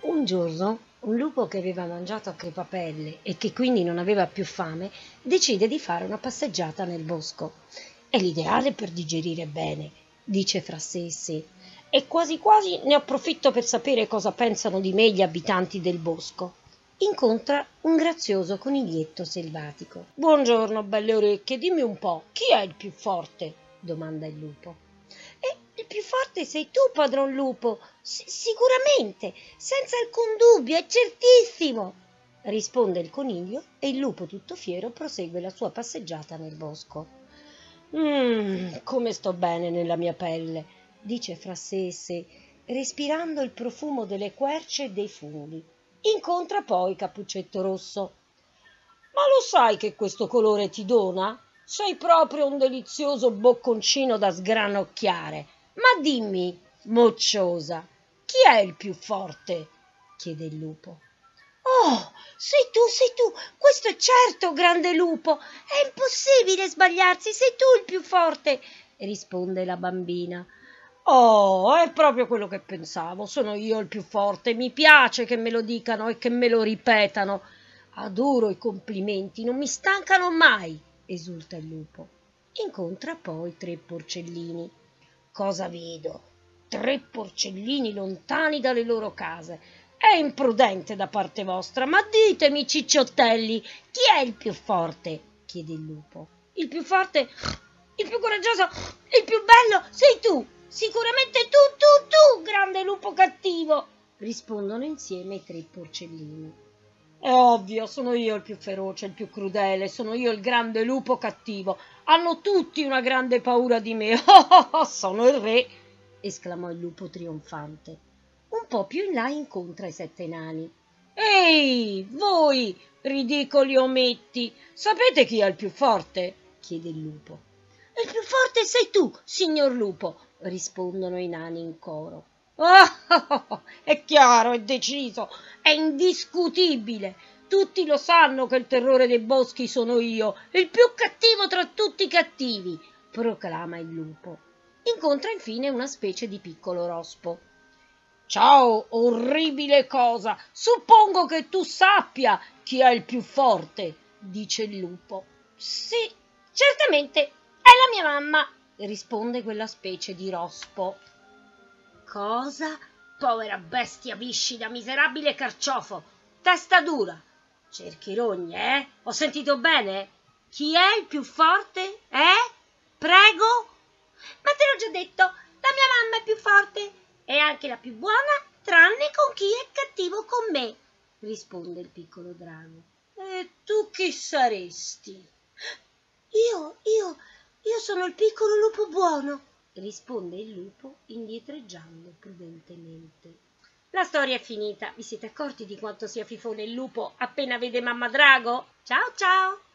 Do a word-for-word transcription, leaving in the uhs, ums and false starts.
Un giorno un lupo che aveva mangiato a crepapelle e che quindi non aveva più fame decide di fare una passeggiata nel bosco. È l'ideale per digerire bene, dice fra sé e sé, e quasi quasi ne approfitto per sapere cosa pensano di me gli abitanti del bosco. Incontra un grazioso coniglietto selvatico. Buongiorno, belle orecchie, dimmi un po', chi è il più forte? Domanda il lupo. E il più forte sei tu, padron lupo, S- sicuramente, senza alcun dubbio, è certissimo, risponde il coniglio e il lupo tutto fiero prosegue la sua passeggiata nel bosco. Mmm, come sto bene nella mia pelle, dice fra sé e sé, respirando il profumo delle querce e dei funghi. Incontra poi Cappuccetto Rosso. Ma lo sai che questo colore ti dona? Sei proprio un delizioso bocconcino da sgranocchiare. Ma dimmi, mocciosa, chi è il più forte? Chiede il lupo. Oh, sei tu, sei tu, questo è certo, grande lupo. È impossibile sbagliarsi, sei tu il più forte, risponde la bambina. Oh, è proprio quello che pensavo, sono io il più forte, mi piace che me lo dicano e che me lo ripetano. Adoro i complimenti, non mi stancano mai, esulta il lupo. Incontra poi tre porcellini. Cosa vedo? Tre porcellini lontani dalle loro case. È imprudente da parte vostra, ma ditemi, cicciottelli, chi è il più forte? Chiede il lupo. Il più forte, il più coraggioso, il più bello sei tu. Sicuramente tu, tu, tu, grande lupo cattivo, rispondono insieme i tre porcellini. È ovvio, sono io il più feroce, il più crudele, sono io il grande lupo cattivo. Hanno tutti una grande paura di me. Oh, oh, oh, sono il re, esclamò il lupo trionfante. Un po' più in là incontra i sette nani. Ehi, voi, ridicoli ometti, sapete chi è il più forte? Chiede il lupo. Il più forte sei tu, signor lupo, rispondono i nani in coro. Oh, è chiaro, è deciso, è indiscutibile. Tutti lo sanno che il terrore dei boschi sono io, il più cattivo tra tutti i cattivi, proclama il lupo. Incontra infine una specie di piccolo rospo. Ciao, orribile cosa, suppongo che tu sappia chi è il più forte, dice il lupo. Sì, certamente, è la mia mamma, risponde quella specie di rospo. Cosa? Povera bestia viscida, miserabile carciofo, testa dura. Cerchi rogne, eh? Ho sentito bene? Chi è il più forte? Eh? Prego? Ma te l'ho già detto, la mia mamma è più forte. È anche la più buona, tranne con chi è cattivo con me, risponde il piccolo drago. E tu chi saresti? Io, io, io sono il piccolo lupo buono, risponde il lupo indietreggiando prudentemente. La storia è finita. Vi siete accorti di quanto sia fifone il lupo appena vede mamma drago? Ciao ciao!